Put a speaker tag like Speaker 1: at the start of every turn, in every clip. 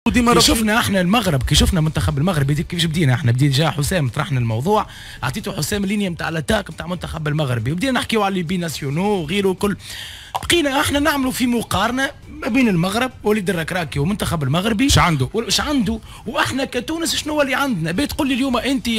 Speaker 1: كي شفنا احنا المغرب، كي شفنا منتخب المغرب كيفاش بدينا احنا، بدينا جا حسام طرحنا الموضوع، اعطيته حسام اللينيا نتاع الاتاك نتاع المنتخب المغربي، وبدينا نحكيو على بي ناسيونو وغيره كل. بقينا احنا نعملوا في مقارنه ما بين المغرب وليد الركراكي والمنتخب المغربي ايش عنده واحنا كتونس شنو اللي عندنا. بيت تقول لي اليوم انت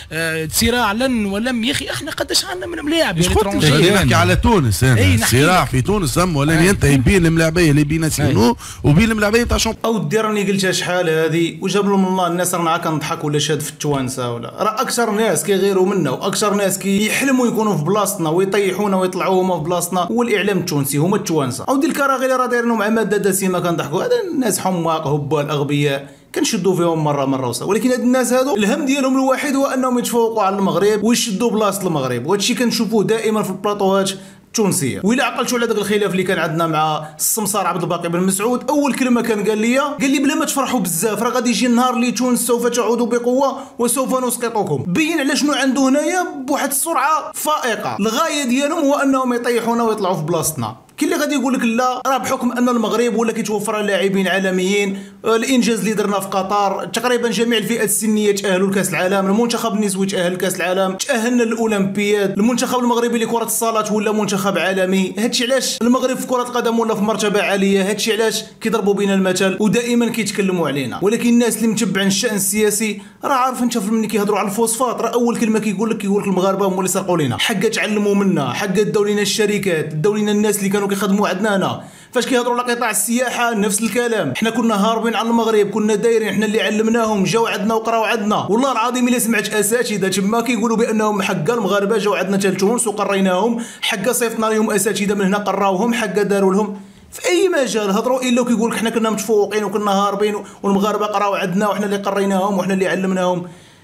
Speaker 1: صراع لن ولم، يا اخي احنا قداش عندنا من ملاعب
Speaker 2: نحكي على تونس الصراع في تونس ولا ينتهي بين الملاعبيه اللي بين سينو وبين الملاعبيه تاع شامبيون.
Speaker 3: او دير راني قلتها شحال هذه وجاب لهم الله الناس رانا كنضحك ولا شاد في التوانسه ولا راه اكثر ناس كيغيروا منا واكثر ناس كيحلموا يكونوا في بلاصتنا ويطيحونا ويطلعوا هما في بلاصتنا هو الاعلام التونسي، هما التوانسه. او دي الكراغيل راه دايرينهم مع ماده دسمه كنضحكوا، هذا الناس حماق هبال اغبياء كنشدوا فيهم مره وصا. ولكن هاد الناس هادو الهم ديالهم الوحيد هو انهم يتفوقوا على المغرب ويشدوا بلاصه المغرب، وهذا الشيء كنشوفوه دائما في البلاطوهات التونسيه. وإلا عقلتوا على داك الخلاف اللي كان عندنا مع السمسار عبد الباقي بن مسعود، اول كلمه كان قال لي بلا ما تفرحوا بزاف راه غادي يجي النهار اللي تونس سوف تعود بقوه وسوف نسقطكم. بين على شنو عنده هنايا بواحد السرعه فائقه، الغايه ديالهم هو انهم يطيحونا ويطلعوا في بلاصتنا. كاين اللي غادي يقول لك لا راه بحكم ان المغرب ولا كيتوفر لاعبين عالميين، الانجاز اللي درنا في قطر تقريبا جميع الفئات السنيه تاهلوا لكاس العالم، المنتخب النسوي تاهل لكاس العالم، تاهلنا للاولمبياد، المنتخب المغربي لكره الصالات ولا منتخب عالمي. هادشي علاش المغرب في كره القدم ولا في مرتبه عاليه، هادشي علاش كيضربوا بينا المثل ودائما كيتكلموا علينا. ولكن الناس اللي متبعين الشان السياسي راه عارف انت ملي كيهضروا على الفوسفات راه اول كلمه كيقول لك المغاربه هما اللي سرقوا لينا، حقا تعلموا منا، حقا داو لينا الشركات، داو لينا الناس اللي كانوا كيخدموا عندنا هنا. فاش كيهضروا على قطاع السياحه نفس الكلام، حنا كنا هاربين على المغرب، كنا دايرين حنا اللي علمناهم، جاو عندنا وقراو عندنا. والله العظيم الا سمعت اساتذه تما كيقولوا بانهم حقا المغاربه جاو عندنا حتى لتونس وقريناهم، حقا صيفطنا لهم اساتذه من هنا قراوهم، حقا داروا لهم في اي مجال هضروا الا وكيقول لك حنا كنا متفوقين وكنا هاربين والمغاربه قراو عندنا وحنا اللي قريناهم وحنا اللي علمناهم.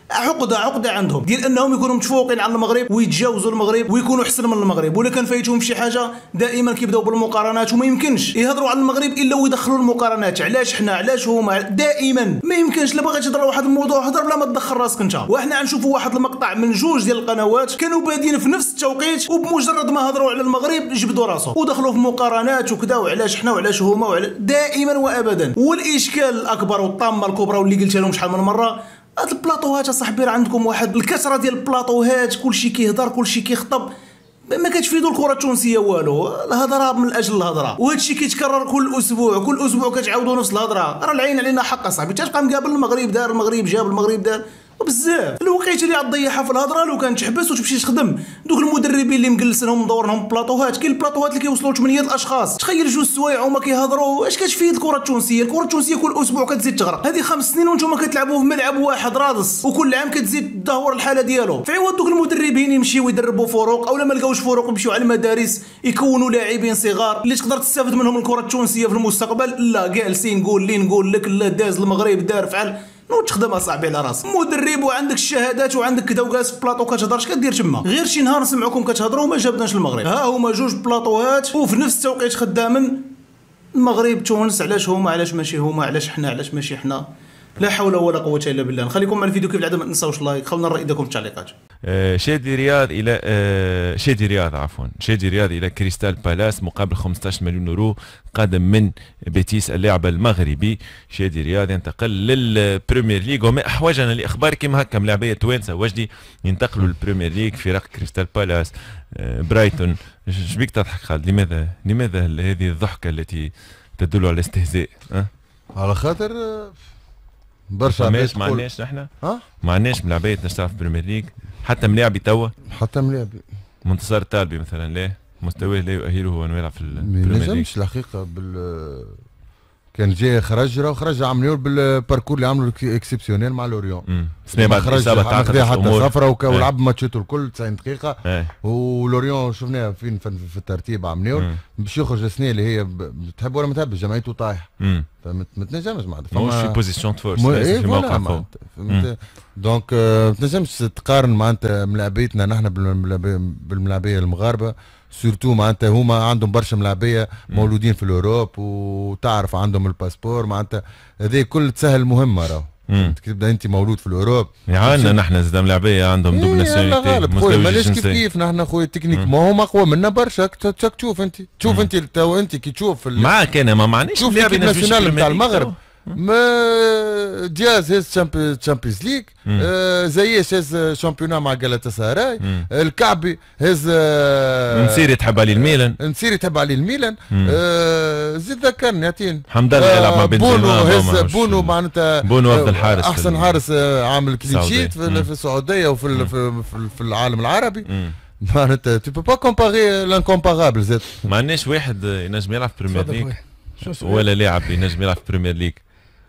Speaker 3: عقده عندهم ديال انهم يكونوا متفوقين على المغرب ويتجاوزوا المغرب ويكونوا احسن من المغرب، ولا كان فايتهم شي حاجه دائما كيبداو بالمقارنات وما يمكنش يهضروا على المغرب الا ويدخلوا المقارنات. علاش حنا علاش هما دائما ما يمكنش. لا بغيتي تهضر واحد الموضوع هضر بلا ما تدخل راسك انت. وحنا غنشوفوا واحد المقطع من جوج ديال القنوات كانوا بادين في نفس التوقيت وبمجرد ما هضروا على المغرب جبدوا راسهم ودخلوا في مقارنات وكذا وعلاش حنا وعلاش هما دائما وابدا. والاشكال الاكبر والطامه الكبرى واللي قلت لهم شحال من مره، هاد البلاطوهات اصاحبي راه عندكم واحد الكثره ديال البلاطوهات، كلشي كيهضر كلشي كيخطب، ما كتفيدوا الكره التونسيه والو. الهضره من اجل الهضره، وهذا الشيء كيتكرر كل اسبوع كتعاودوا نفس الهضره. راه العين علينا حق اصاحبي، تبقى مقابل المغرب دار، المغرب جاب، المغرب دار وبزاف. الوقيته اللي غتضيعها في الهضره لو كان تحبس وتمشي تخدم. دوك المدربين اللي مجلسينهم مدورنهم بلاطوهات، كاين البلاطوهات اللي كيوصلوا 8 الاشخاص، تخيل جوج سوايع وما كيهضروا. اش كتفيد الكره التونسيه؟ الكره التونسيه كل اسبوع كتزيد تغرق. هذه 5 سنين وانتم كتلعبوا في ملعب واحد رادس وكل عام كتزيد تدهور الحاله ديالو. في عوض دوك المدربين يمشيو يدربوا فروق، اولا ما لقاوش فروق يمشيو على المدارس يكونوا لاعبين صغار اللي تقدر تستافد منهم الكره التونسيه في المستقبل. لا جالسين نقول لك لا داز المغرب دار فعل تخدم اصاحبي على راسك مدرب وعندك الشهادات وعندك كذا وجالس في بلاطو كتهضرش كدير تما. غير شي نهار نسمعوكم كتهضروا وما جابناش المغرب. ها هما جوج بلاطوهات وفي نفس التوقيت خدامين. المغرب تونس علاش هما علاش ماشي هما، علاش حنا علاش ماشي حنا. لا حول ولا قوه الا بالله. نخليكم مع الفيديو كيف العاده، ما تنساوش لايك، خلونا نرايكم في التعليقات.
Speaker 4: شادي رياض الى كريستال بالاس مقابل 15 مليون يورو قادم من بيتيس اللاعب المغربي. شادي رياض ينتقل للبريمير ليغ، وما احوجنا لاخبار كما هكا ملاعبيه توانسه وجدي ينتقلوا للبريمير ليغ. فرق كريستال بالاس، برايتون. شبيك تضحك خالد؟ لماذا هذه الضحكه التي تدل على الاستهزاء؟
Speaker 2: على خاطر برشا
Speaker 4: ما عندناش نحن، ما عندناش ملاعبيه نشتغل في البريمير ليغ. حتى ملاعبي توا،
Speaker 2: حتى ملاعبي
Speaker 4: منتصر الطالبي مثلا لا مستواه لا يؤهله هو انه يلعب في البريمير ليغ.
Speaker 2: ما نجمش الحقيقه كان جاي خرج عملوا بالباركور اللي عملوا اكسبسيونيل مع لوريون.
Speaker 4: سنة بعد الاصابه تاعته
Speaker 2: حتى صفرة ولعب ماتشاته الكل 90 دقيقه. ولوريون شفناه فين في الترتيب عملوا باش يخرج السنه اللي هي تحب ولا ما تحبش جمعيته طايح. فما تنجمش معناتها
Speaker 4: ماهوش في بوزيسيون فورس في موقع فوق.
Speaker 2: دونك ما تنجمش تقارن معناتها ملاعبيتنا نحن بالملاعبيه المغاربه. سورتو معناتها هما عندهم برشا ملاعبيه مولودين في الاوروب وتعرف عندهم الباسبور، معناتها هذه كل تسهل المهمه. راهو تبدا انت مولود في الاوروب
Speaker 4: عندنا نحن زاد ملاعبيه عندهم دوبل ناسيوناليتي.
Speaker 2: مالاش كيف نحن خويا التكنيك ما هم اقوى منا برشا. تشوف انت تو انت كي تشوف
Speaker 4: معاك انا ما معنيش
Speaker 2: شوف الناسيونال نتاع المغرب ما دياز هز تشامبيونز ليج، زياش هز شامبيونا مع جالاتا ساراي، الكعبي هز
Speaker 4: نسيري تحب عليه الميلان،
Speaker 2: نسيري تحب عليه الميلان، زيد ذكرني عتين
Speaker 4: حمد الله يلعب مع بنزيما.
Speaker 2: بونو هز بونو معناتها
Speaker 4: بونو افضل حارس،
Speaker 2: احسن حارس عامل كلين شيت في السعوديه وفي في العالم العربي. معناتها تو بو با كومباري لانكومبارابل زاد.
Speaker 4: ما عندناش واحد ينجم يلعب في بريمير ليج ولا لاعب ينجم يلعب في بريمير ليج.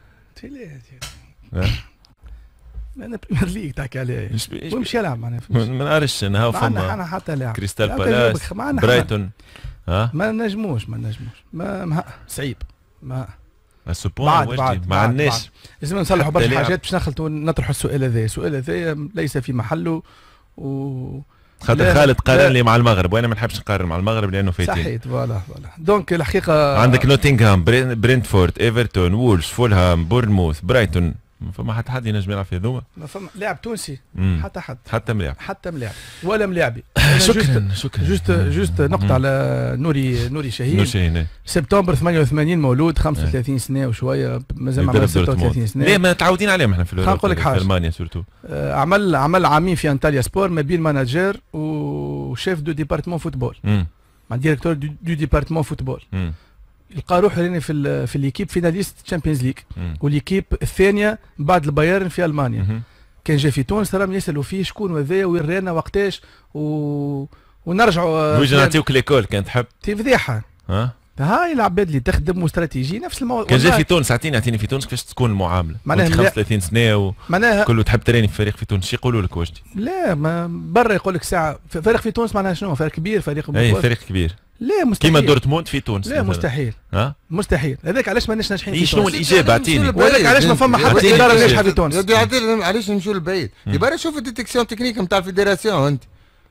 Speaker 5: انا بريمير ليج تحكي عليه ومش يلعب معناها
Speaker 4: ما نعرفش انا هاو فما
Speaker 5: انا حتى لاعب
Speaker 4: كريستال بالاس برايتون
Speaker 5: ما نجموش ما صعيب ما
Speaker 4: السبون ما عندناش.
Speaker 5: لازم نصلحوا برشا حاجات باش نطرحوا السؤال هذا. السؤال هذا ليس في محله
Speaker 4: خاطر خالد قارن لي مع المغرب وانا ما نحبش نقارن مع المغرب لانه فايتين.
Speaker 5: صحيح فوالا دونك الحقيقه
Speaker 4: عندك نوتنغهام، برينتفورد، ايفرتون، وولز، فولهام، بورنموث، برايتون، فما حد ينجم يلعب في هذوما.
Speaker 5: ما فما لاعب تونسي حتى ملاعب ولا ملاعبي.
Speaker 4: شكرا
Speaker 5: جوست نقطة على نوري شاهين. سبتمبر 88 مولود، 35 سنة وشوية، مازال ما عمل 36 سنة.
Speaker 4: ليه ما متعودين عليهم احنا في
Speaker 5: نقول لك حاجة،
Speaker 4: في المانيا سورتو.
Speaker 5: عمل عامين في انطاليا سبور ما بين ماناجير وشيف دو ديبارتمون فوتبول، مع ديريكتور دو ديبارتمون فوتبول. يلقى روحه لاني في ليكيب فيناليست تشامبيونز ليج، والليكيب الثانيه بعد البايرن في المانيا. كان جا في تونس راهم يسالوا فيه شكون هذايا وين رانا وقتاش ونرجعوا
Speaker 4: ويجي نعطيوك ليكول كان تحب
Speaker 5: فضيحه. هاي العباد اللي تخدم واستراتيجي نفس الموضوع.
Speaker 4: كان جا في تونس اعطيني في تونس كيفاش تكون المعامله؟ معناها 35 سنه
Speaker 5: معناها
Speaker 4: كله تحب تريني في فريق في تونس، شو يقولوا لك وجدي؟
Speaker 5: لا ما برا يقول لك ساعه فريق في تونس معناها شنو؟ فريق كبير،
Speaker 4: فريق كبير.
Speaker 5: لا مستحيل
Speaker 4: كيما دورتموند في تونس.
Speaker 5: لا مستحيل.
Speaker 4: مستحيل.
Speaker 5: هذاك علاش ماناش ناجحين في تونس.
Speaker 4: شنو الاجابه؟ اعطيني.
Speaker 5: ولك علاش ما فما حتى اداره ناجحه في تونس.
Speaker 2: علاش نمشيو للبعيد؟ يبقى شوف الديتيكسيون تكنيك نتاع الفيدراسيون انت.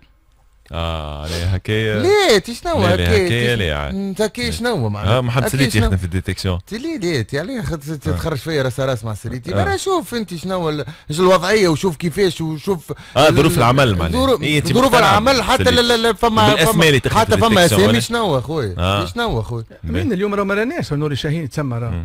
Speaker 4: لا هكايا.
Speaker 2: ليه شنو
Speaker 4: هكايا؟ ليه
Speaker 2: هكايا شنو معناها؟
Speaker 4: ما حد سريتي يخدم في الديتيكسيون.
Speaker 2: ليه عليه تخرج فيا راس مع سريتي. برا شوف انت شنو الوضعيه وشوف كيفاش وشوف
Speaker 4: ظروف العمل معناها.
Speaker 2: ظروف العمل حتى فما اسامي شنو اخويا؟ شنو اخويا؟
Speaker 5: من اليوم راه ما راناش نوري شاهين يتسمى راه.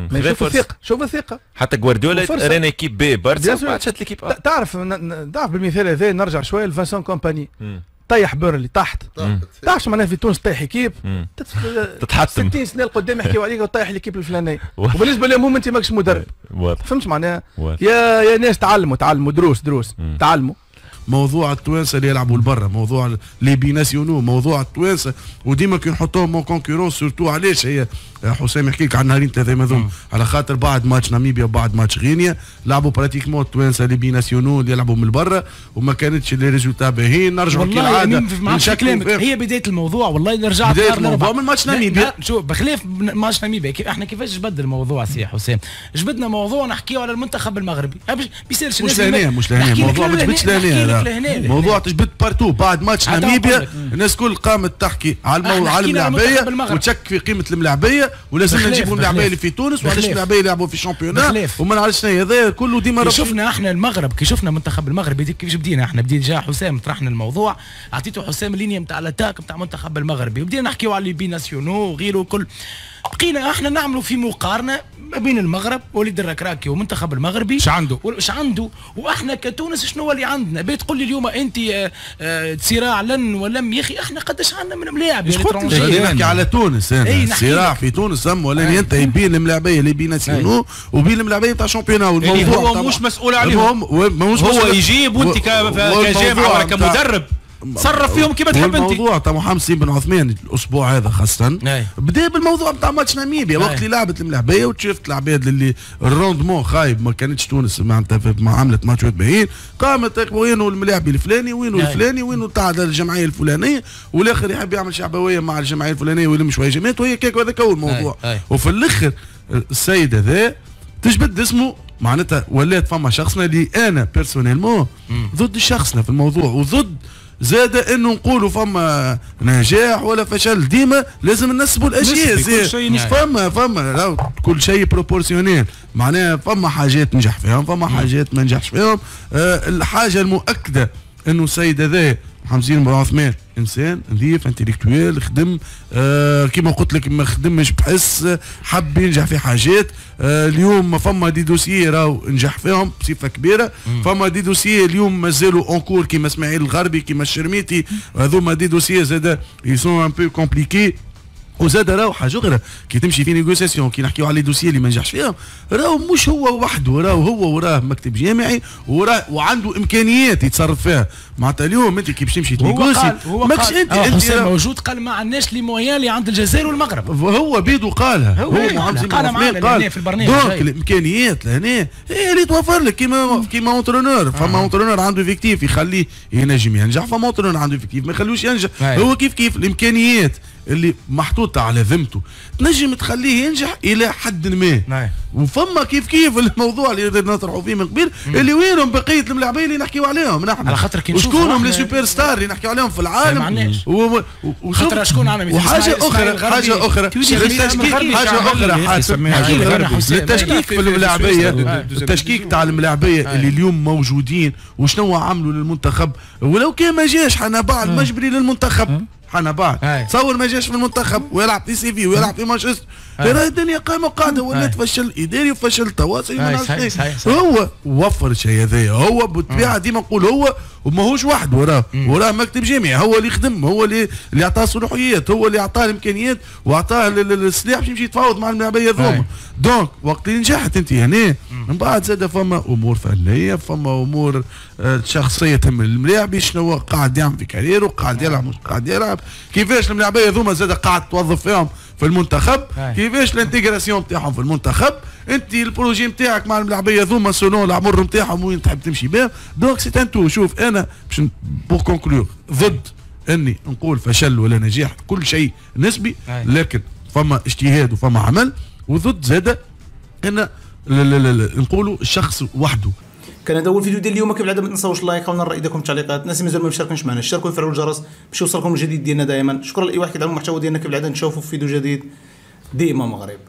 Speaker 5: شوف الثقه
Speaker 4: حتى جوارديولا رانا ايكيب بي برشا شات ليكيب.
Speaker 5: تعرف بالمثال هذا نرجع شويه لفاسون كومباني. طيح بيرلي تحت تعرفش معناها في تونس طيح ايكيب
Speaker 4: تتحطم
Speaker 5: 60 سنه القدام يحكيو عليك وطيح ليكيب الفلانيه وبالنسبه لهم انت ماكش مدرب. فهمت معناها؟ يا ناس تعلموا دروس تعلموا.
Speaker 6: موضوع التوانسه اللي يلعبوا لبرا، موضوع لي بيناسيونو، موضوع التوانسه وديما كي نحطوهم مون كونكورونس سورتو. علاش هي حسام يحكي لك على نهارين ثلاثه ماذوم؟ على خاطر بعد ماتش ناميبيا وبعد ماتش غينيا لعبوا براتيكمون التوانسه لي بيناسيونو اللي يلعبوا من برا وما كانتش لي ريزولتا باهيين. نرجعوا كالعاده
Speaker 1: كلامك هي بدايه الموضوع. والله نرجع
Speaker 6: بدايه الموضوع من ماتش ناميبيا.
Speaker 1: شوف بخلاف ماتش ناميبيا احنا كيفاش جبدنا الموضوع سي حسام؟ جبدنا موضوع نحكيو على المنتخب المغربي. بيصيرش
Speaker 6: مش لهنا الموضوع ما جبتش لهنا. موضوع تجبد بارتو بعد ماتش ناميبيا الناس كل قامت تحكي على الملاعبيه وتشك في قيمه الملاعبيه ولازم نجيبوا الملاعبيه اللي في تونس وعلاش الملاعبيه يلعبوا في الشامبيونات وما نعرفش هذا كله ديما.
Speaker 1: شفنا احنا المغرب كي شفنا منتخب المغرب كيفاش بدينا احنا جا حسام طرحنا الموضوع اعطيته حسام اللينيا نتاع الاتاك نتاع المنتخب المغربي وبدينا نحكيو على بي ناسيونو وغيره كل. بقينا احنا نعملوا في مقارنه ما بين المغرب وليد الركراكي والمنتخب المغربي ايش عنده واحنا كتونس شنو اللي عندنا. بيت تقول لي اليوم انت صراع لن ولم يا اخي احنا قداش عندنا من ملاعب
Speaker 6: نحكي على تونس الصراع في تونس ولا ينتهي بين الملاعبيه اللي بين سينو وبين الملاعبيه تاع الشامبيونا
Speaker 7: والموضوع هو مش مسؤول عليهم هو يجيب وانت كجامعه ولا كمدرب تصرف فيهم كيف تحب انت.
Speaker 6: الموضوع تاع محمد سين بن عثمان الاسبوع هذا خاصه بدا بالموضوع تاع ماتش ناميبيا وقت اللي لعبت الملاعبيه وشفت العباد اللي الروندمون خايب ما كانتش تونس معناتها ما عملت ماتشات باهيين قامت وينو الملاعبي الفلاني وينو الفلاني وينو تاع الجمعيه الفلانيه والاخر يحب يعمل شعبويه مع الجمعيه الفلانيه ويلم شويه جماعات وهي كيك هذاك هو الموضوع. وفي الاخر السيد هذا تجبد اسمه معناتها ولات فما شخصنا اللي انا بيرسونيلمون ضد شخصنا في الموضوع وضد زاد انه نقولوا فما نجاح ولا فشل. ديما لازم نسبوا الاشياء فما كل شيء بروبورسيونيل معناها فما حاجات نجح فيهم فما حاجات ما نجحش فيهم. الحاجه المؤكده انه السيد هذا حمزين بن عثمان انسان نظيف انتلكتويل خدم كيما قلت لك ما خدمش بحس حب ينجح في حاجات. اليوم فما دي دوسيي راهو نجح فيهم بصفه كبيره. فما دي دوسيي اليوم مازالوا اونكور كيما اسماعيل الغربي كيما الشرميتي، هذوما دي دوسيي زاد يسون ان بو كومبليكي. وزاد راهو حاجه اخرى كي تمشي في نيغوسياسيون كي نحكيو على دوسيي اللي ما نجحش فيهم، راهو مش هو وحده، راهو هو وراه مكتب جامعي وعنده امكانيات يتصرف فيها. معناتها اليوم انت كي باش تمشي تنيغوسي ماكش انت
Speaker 1: حسام موجود قال ما عندناش لي مويان اللي عند الجزائر والمغرب.
Speaker 6: هو بيدو قالها، هو
Speaker 1: قال معنا في البرنامج.
Speaker 6: دونك الامكانيات لهنا هي اللي توفر لك كيما اونترونور. فما اونترونور عنده فيكتيف يخليه ينجم ينجح، فما اونترونور عنده فيكتيف ما يخلوش ينجح. هو كيف الامكانيات اللي محطوطه على ذمته تنجم تخليه ينجح الى حد ما. وفما كيف الموضوع اللي نطرحوا فيه من قبل اللي وينهم بقيه الملاعبين اللي نحكيو عليهم نحن،
Speaker 1: على خاطر كي نشوفوا
Speaker 6: شكونهم لي سوبر ستار اللي نحكيو عليهم في العالم.
Speaker 1: خاطر شكون عندنا
Speaker 6: وحاجه اخرى للتشكيك في الملاعبيه، التشكيك تاع الملاعبيه اللي اليوم موجودين وشنو عملوا للمنتخب. ولو كان ما جاش حنا بعد مجبري للمنتخب، حنا بعد تصور ما جاش في المنتخب ويلعب في سي في ويلعب في مانشستر، راه الدنيا قائمه وقاعده ولات فشل اداري وفشل تواصلي. هو وفر الشيء هذايا، هو بالطبيعه ديما نقول هو وماهوش وحده، وراه مكتب جامعي، هو اللي يخدم، هو اللي عطاه الصلاحيات، هو اللي عطاه الامكانيات واعطاه السلاح باش يمشي يتفاوض مع الملاعبيه ذوما. دونك وقت اللي نجحت انت هنا من بعد زاد فما امور فنيه، فما امور شخصيه تم الملاعبي شنو قاعد يعمل في كاريره، قاعد يلعب مش قاعد يلعب، كيفاش الملاعبيه ذوما زاد قاعد توظف فيهم في المنتخب، كيفاش الانتيغراسيون نتاعهم في المنتخب. انت البروجي نتاعك مع الملاعبيه ذوما سولون العمر نتاعهم وين تحب تمشي بهم. دونك سي ان تو. شوف انا باش بور كونكلور ضد اني نقول فشل ولا نجاح، كل شيء نسبي، لكن فما اجتهاد وفما عمل. وضد زاد ان نقولوا الشخص وحده.
Speaker 3: كان هذا هو الفيديو ديال اليوم. كيف العاده ما تنساوش اللايك، خلونا نرى ايدكم التعليقات. الناس اللي مازالوا ما مشاركينش معنا اشتركوا وفعلوا الجرس باش يوصلكم الجديد ديالنا دائما. شكرا لاي واحد كيدعم المحتوى ديالنا. كيف العاده نشوفوا في فيديو جديد ديما مغرب.